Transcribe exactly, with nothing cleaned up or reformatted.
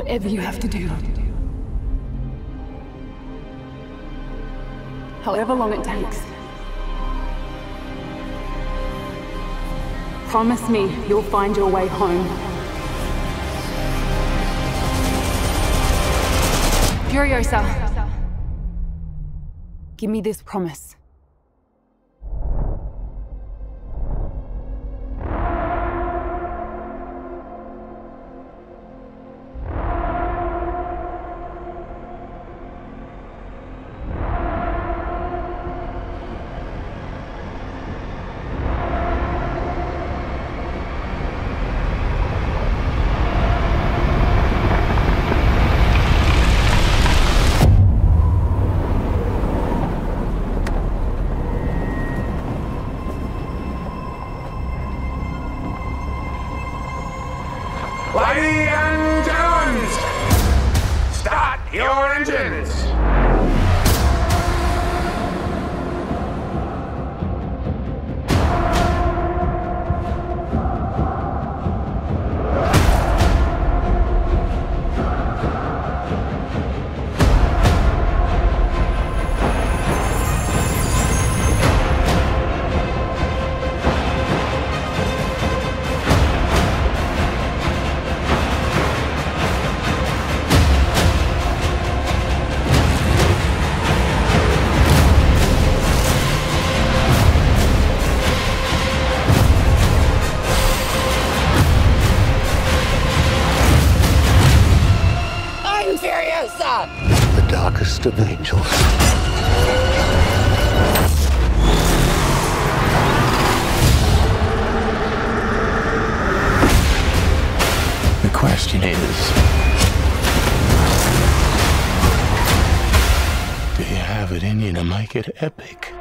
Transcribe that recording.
Whatever you have to do. However long it takes. Promise me you'll find your way home. Furiosa. Give me this promise. Ladies and gentlemen, start your engines. Furiosa! The darkest of angels. The question is, do you have it in you to make it epic?